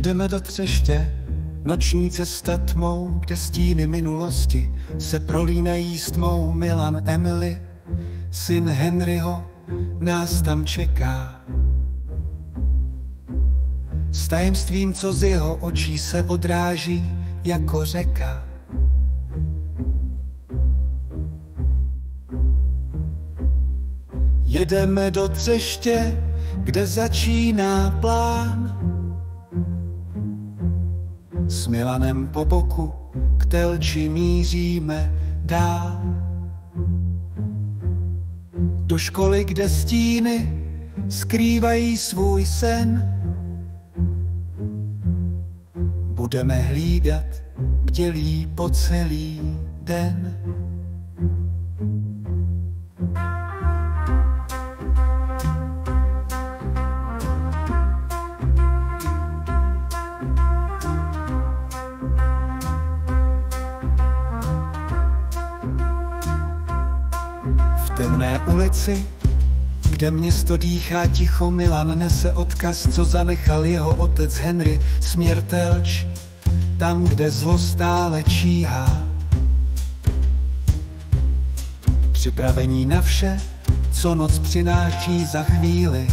Jedeme do Třeště, noční cesta tmou, kde stíny minulosti se prolínají s tmou. Milan Emily, syn Henryho, nás tam čeká. S tajemstvím, co z jeho očí se odráží jako řeka. Jedeme do Třeště, kde začíná plán. S Milanem po boku k Telči míříme dál. Do školy, kde stíny skrývají svůj sen. Budeme hlídat bdělí po celý den. V temné ulici, kde město dýchá ticho, Milan nese odkaz, co zanechal jeho otec Henry. Směr Telč, tam, kde zlo stále číhá. Připravení na vše, co noc přináší za chvíli.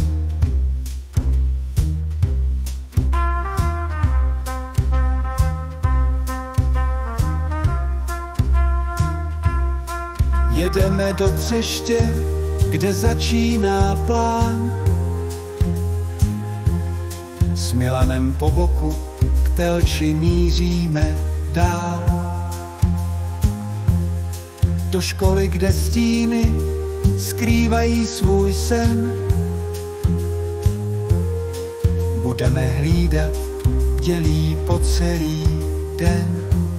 Jedeme do Třeště, kde začíná plán. S Milanem po boku k Telči míříme dál. Do školy, kde stíny skrývají svůj sen. Budeme hlídat bdělí po celý den.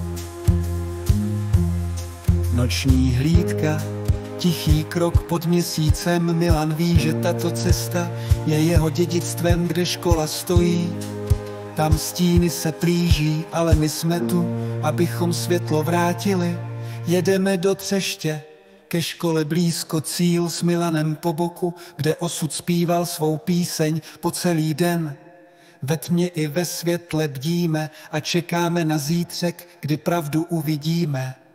Noční hlídka, tichý krok pod měsícem. Milan ví, že tato cesta je jeho dědictvem, kde škola stojí. Tam stíny se plíží, ale my jsme tu, abychom světlo vrátili. Jedeme do Třeště, ke škole blízko cíl, s Milanem po boku, kde osud zpíval svou píseň po celý den. Ve tmě i ve světle bdíme a čekáme na zítřek, kdy pravdu uvidíme.